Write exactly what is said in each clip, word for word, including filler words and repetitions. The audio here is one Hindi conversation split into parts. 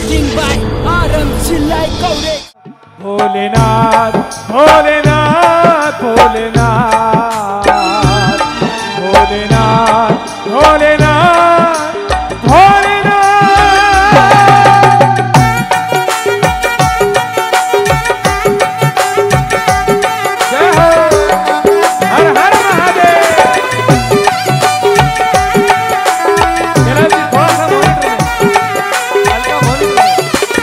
recording by R M Chillai Kaure. Bholenath Bholenath Bholenath Bholenath Bholenath Bholenath. जय हो हर हर महादेव। मेरा जी थोड़ा सा मॉनिटर में हल्का मॉनिटर में।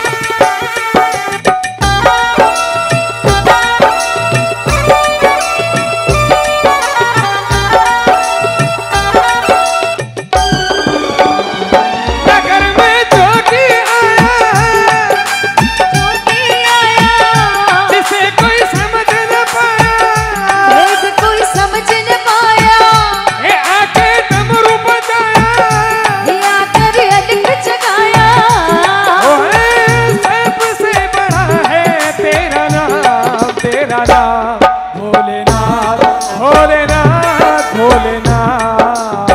भोलेनाथ भोलेनाथ भोलेनाथ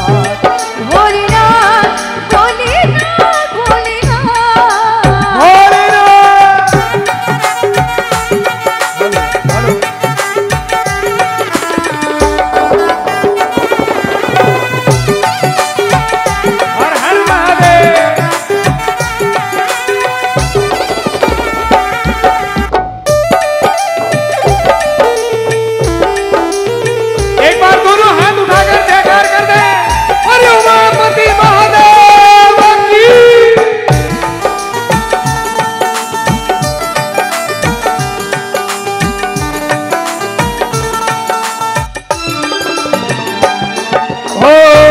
भोलेनाथ भोलेनाथ भोलेनाथ हर हर महादेव। एक बार दोनों हाथ उठाकर जयकार कर दे। अरे उमापति महादेव की। हो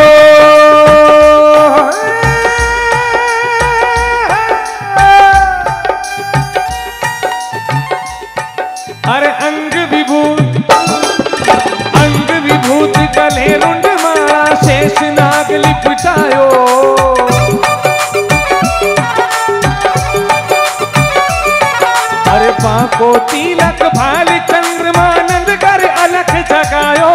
अरे अंग विभूत अंग विभूत गले रुंड माला शेष नाग लिपटायो। अरे पाको तिलक भाल चंद्रमा नंद कर अलख जगायो।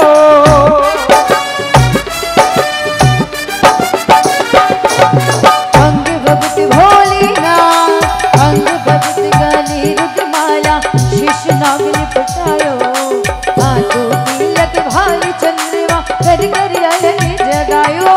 अंग भगत भोलेनाथ अंग भगत गले रुद्रमाला शीश नाग लिपटायो। हाथों तिलक भाल चंद्रमा कर कर अलग जगायो।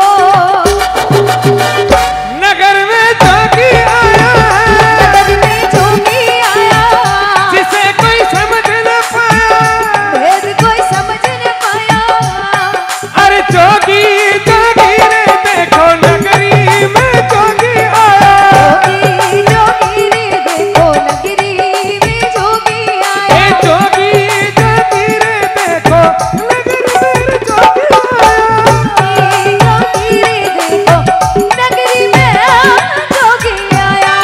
नगर में जोगी आया नगर में जोगी आया जिसे कोई समझ न पाया। भेद कोई समझ न पाया। अरे जोगी जोगी रे देखो नगरी में जोगी आया। जोगी जोगी रे देखो नगरी में जोगी आया। ए जोगी जोगी रे देखो नगरी में जोगी आया। जोगी रे देखो नगरी में जोगी आया।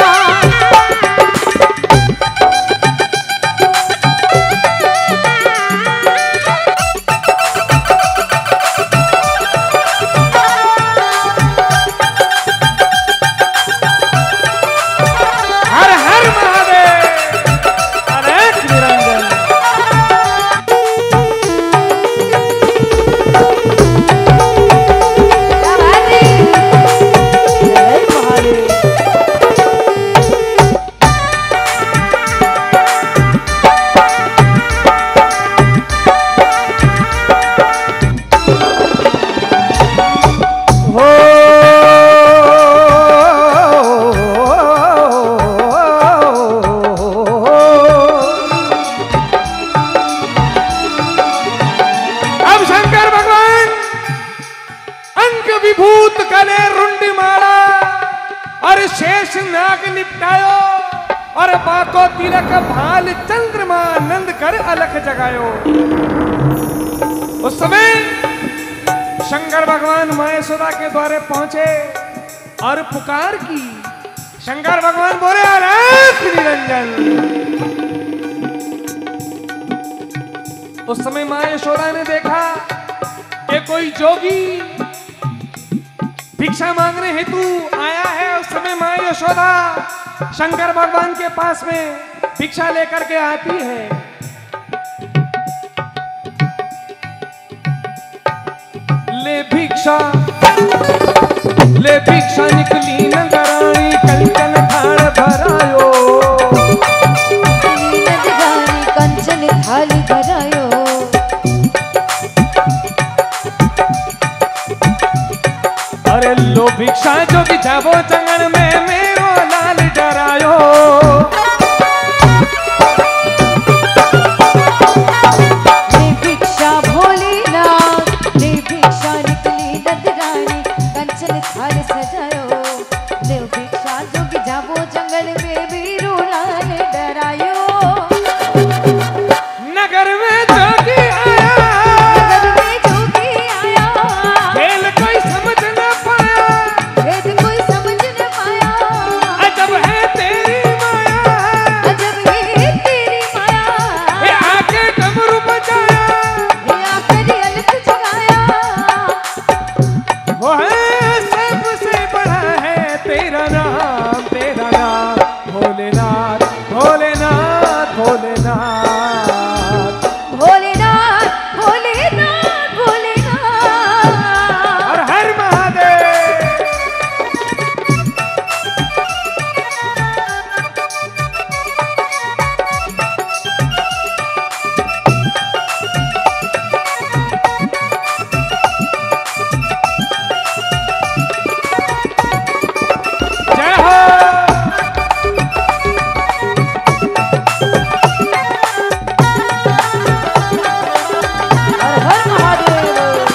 हर हर महादेव अनेक निरंजन। क्या बात है? जय महादेव। हो अब शंकर भगवान अंक विभूत कले रुंड माला और शेष नाग निपटायो। और बाको तिलक भाल चंद्रमा नंद कर अलख जगायो। उस समय शंकर भगवान माँ यशोदा के द्वारे पहुंचे और पुकार की। शंकर भगवान बोले अनंत निरंजन। उस समय माँ यशोदा ने देखा कि कोई जोगी भिक्षा मांगने हेतु आया है। उस समय माँ यशोदा शंकर भगवान के पास में भिक्षा लेकर के आती है। ले भिक्षा ले भिक्षा निकली नंदरानी कंचन थाड़ अरे लो भिक्षा जोगी जाबो जंगल में मेरो लाल डरायो। ले भिक्षा भोलेनाथ, ले भिक्षा निकली नंदरानी, कंचन थाल सजायो। ले भिक्षा जोगी जाबो जंगल में मेरो लाल डरायो। नगर में जोगी आया, नगर में जोगी आया, खेल कोई समझ न पाया, भेद कोई समझ न पाया। अजब है तेरी माया, अजब है तेरी माया, ये आके डमरू बजाया, ये आकर अलख जगाया। वो है सबसे बड़ा है तेरा नाम, तेरा नाम भोलेनाथ, भोलेनाथ, भोलेनाथ। भोलेनाथ, भोलेनाथ, भोलेनाथ। हर हर महादेव। जय हो। हर हर महादेव।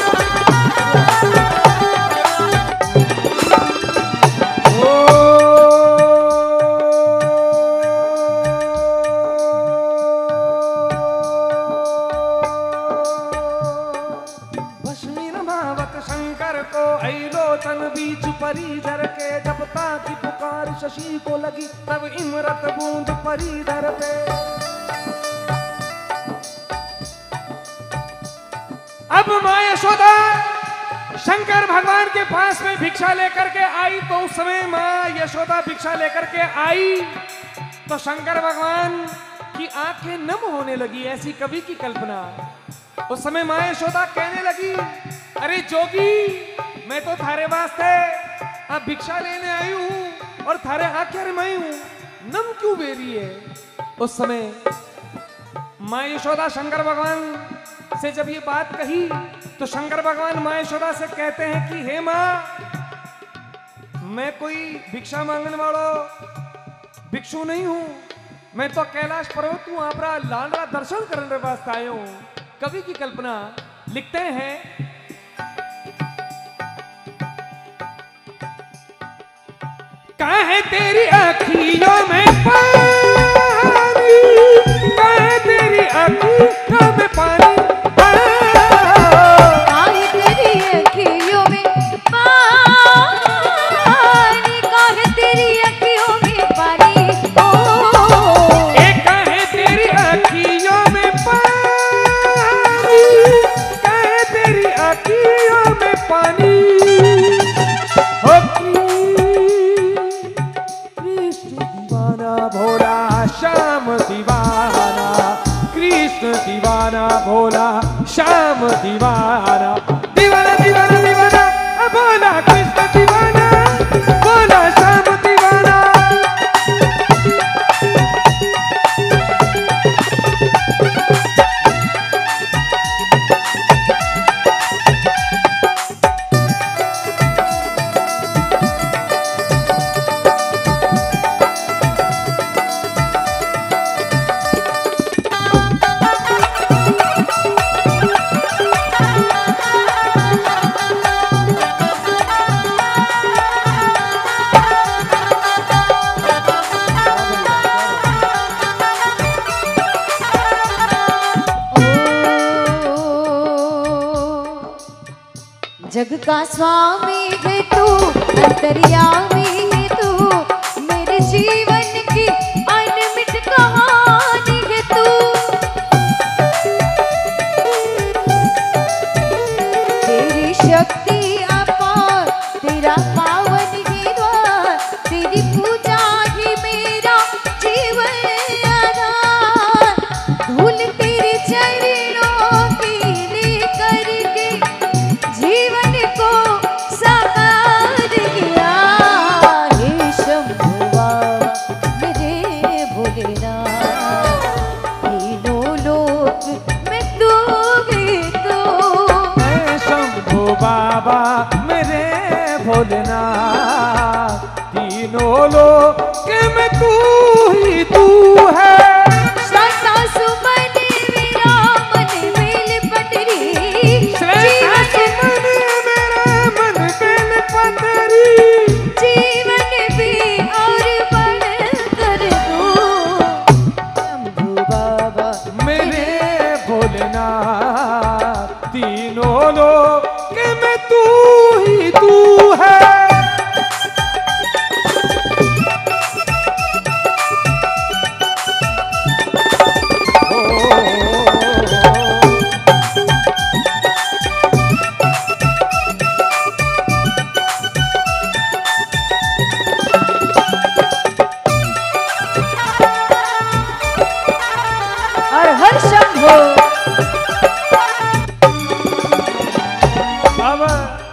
भस्मीरमावत शंकर को ऐलोचन बीच परिधर के, जब ताकि पुकार शशि को लगी तब इमरत बूंद परिधर पे। अब मां यशोदा शंकर भगवान के पास में भिक्षा लेकर के आई, तो उस समय मां यशोदा भिक्षा लेकर के आई तो शंकर भगवान की आंखें नम होने लगी, ऐसी कवि की कल्पना। उस समय मां यशोदा कहने लगी, अरे जोगी मैं तो थारे वास्ते अब भिक्षा लेने आई हूं और थारे आंखें रमाई हूं, नम क्यों बेरी है। उस समय मां यशोदा शंकर भगवान से जब ये बात कही तो शंकर भगवान मां यशोदा से कहते हैं कि हे मां, मैं कोई भिक्षा मांगने वाला भिक्षु नहीं हूं, मैं तो कैलाश पर्वत हूं, आपरा लाडला दर्शन करने वास्ते आयो हूं। कवि की कल्पना लिखते हैं, कहाँ है तेरी आँखियों में पानी, कहाँ है तेरी आँखियों में पानी, काहे तेरी अखियों में पानी, काहे तेरी अखियों में पानी। ओ एक कहाँ तेरी आँखियों में पानी, कहाँ तेरी आँखियों में पानी। हो कृष्ण दीवाना भोला श्याम दीवाना, कृष्ण दीवाना भोला श्याम दीवाना, दीवाना दीवाना दीवाना भोला कृष्ण दीवाना, भोला श्याम दीवाना। जग का स्वामी है तू, अंतर्यामी है तू, मेरे जीवन की अनमिट कहानी है तू। तेरी शक्ति अपार, तेरा पावन ही द्वार, तेरी पूजा ही मेरा जीवन आधार। धूल तेरे चरणों की लेकर के जीवन को सवार किया। हो। अब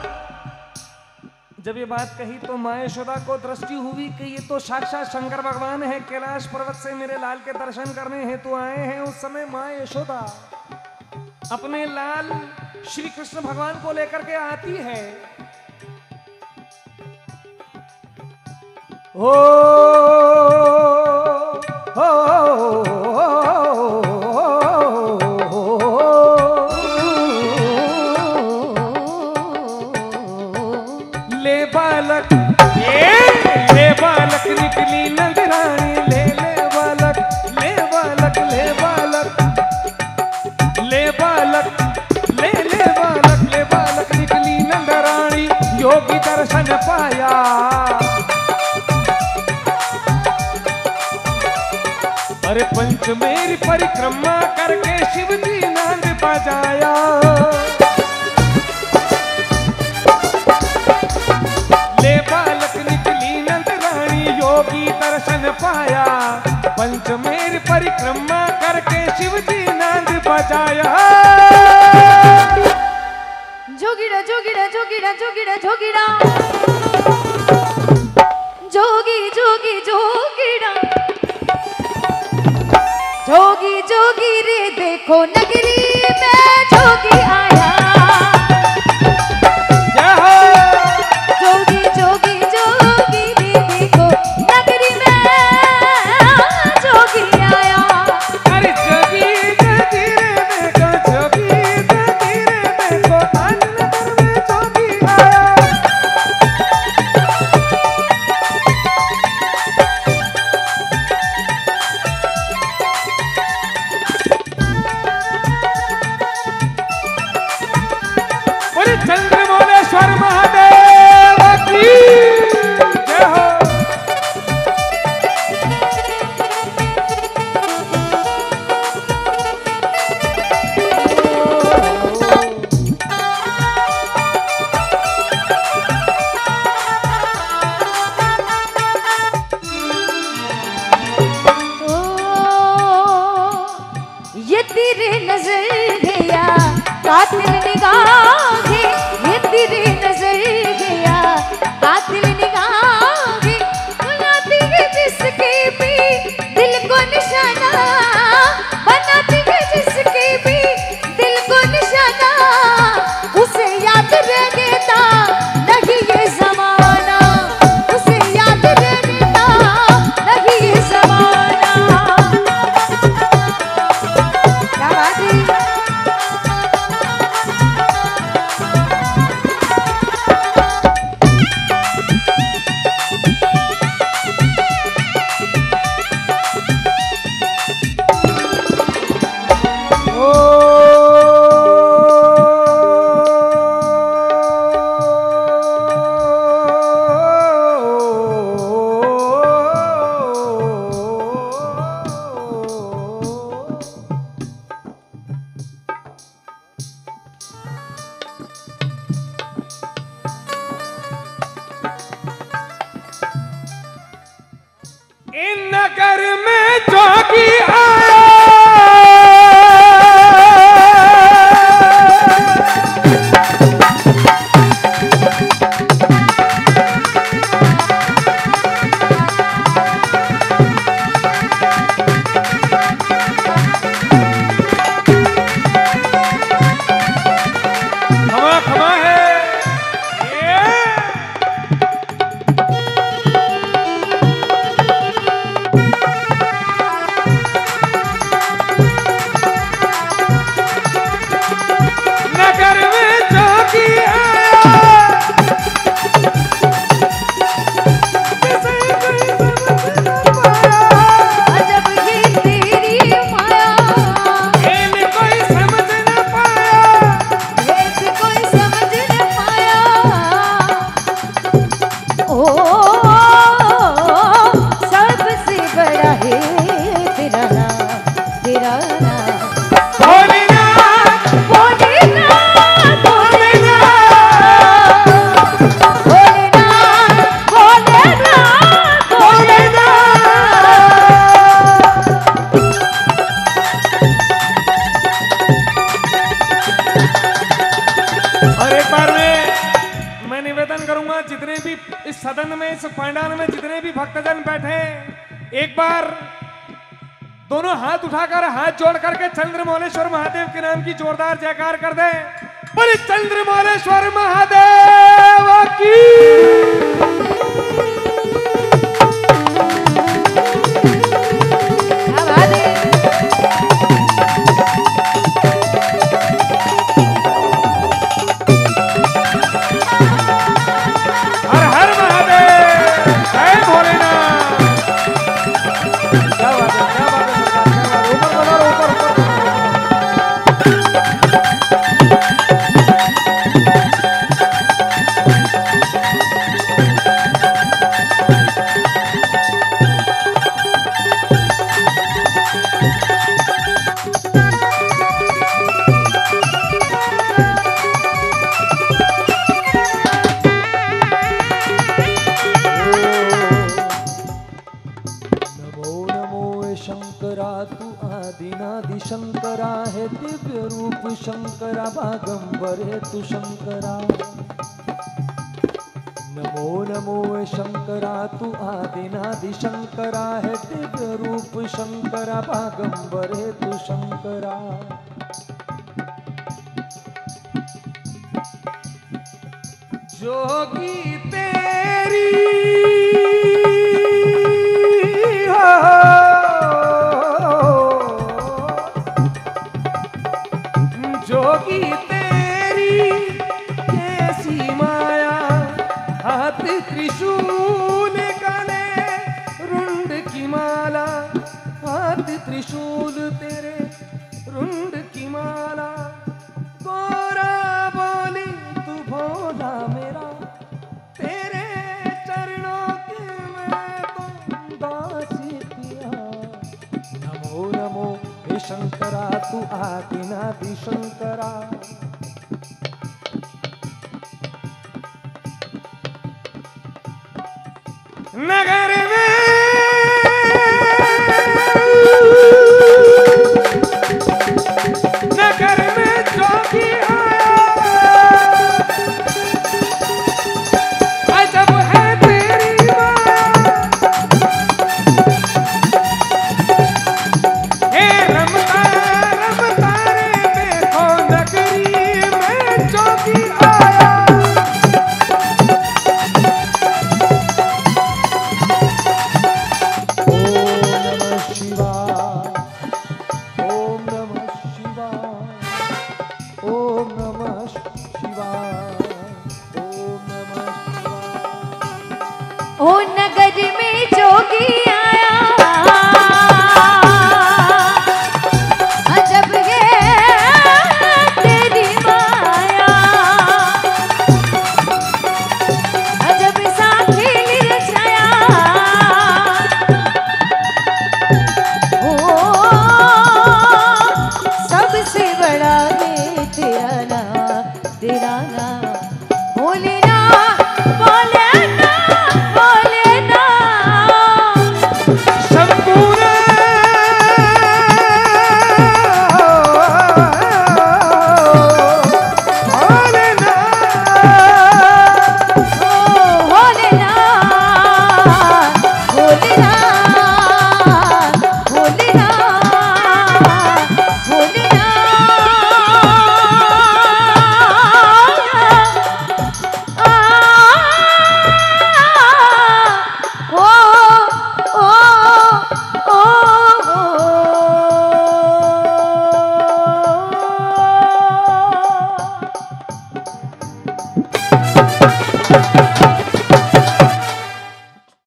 जब ये बात कही तो माँ यशोदा को दृष्टि हुई कि ये तो साक्षात शंकर भगवान है, कैलाश पर्वत से मेरे लाल के दर्शन करने हेतु आए हैं। उस समय माँ यशोदा अपने लाल श्री कृष्ण भगवान को लेकर के आती है। ओ हो ले बालक ए ले बालक निकली नगरानी, ले ले बालक ले बालक ले बालक ले बालक ले ले बालक ले बालक निकली नंदरानी, योगी दर्शन पाया। अरे पंचमेर परिक्रमा करके शिव जी नांद बजाया। ले बालक निकली नंदरानी, योगी दर्शन पाया। पंचमेर परिक्रमा करके शिव जी नांद बजाया। जोगिड़ा जोगिड़ा जोगिड़ा जोगिड़ा जोगिड़ा जोगी जोगी जोगिड़ा जोगी जोगी रे देखो नगरी में जोगी आया। जोगी जोगी जोगी रे देखो नगरी में जोगी आया। अरे जोगी जोगी रे देखो, जोगी जोगी रे देखो, आनंद में जोगी आया। बोले चंद्रमौलेश्वर महादेव की जय हो। ये तेरे नजर गया कातिल निगाहें, ये तेरे नजर गया कातिल निगाहें, बनाती है जिसके भी दिल को निशाना, बनाती है जिसके भी दिल को निशाना, उसे याद रहेगा नहीं ये जमाना, उसे याद रहेगा नहीं ये जमाना। क्या बात है। इन नगर में जोगी आया। खमा खमा है ये। मैं निवेदन करूंगा जितने भी इस सदन में, इस पंडाल में जितने भी भक्तजन बैठे, एक बार दोनों हाथ उठाकर, हाथ जोड़ करके चंद्रमौलेश्वर महादेव के नाम की जोरदार जयकार कर दे। बोले चंद्रमौलेश्वर महादेव की। हर हर महादेव, जय भोलेनाथ। क्या बात है, क्या बात है सरकार, क्या बात है। ऊपर बढ़ो, ऊपर ऊपर आदिनादि शंकरा है दिव्य रूप शंकरा बागंबर है तू शंकरा। नमो नमो शंकरा तू आदिनादि शंकरा है दिव्य रूप शंकरा बागंबर है तू शंकरा। जोगी तेरी जोगी तेरी कैसी माया, हाथ त्रिशूल गले रुंड की माला, हाथ त्रिशूल तेरे रुंड की माला। गोरा बोली तू भोला मेरा, तेरे चरणों के मैं तो दासी पिया। नमो नमो हे शंकरा तू आदिनादि शंकरा। नगर में नगर में जोगी आया, अजब है तेरी माया। हे रमता रमता रे देखो नगरी में जोगी आया। ओ नगर में जोगी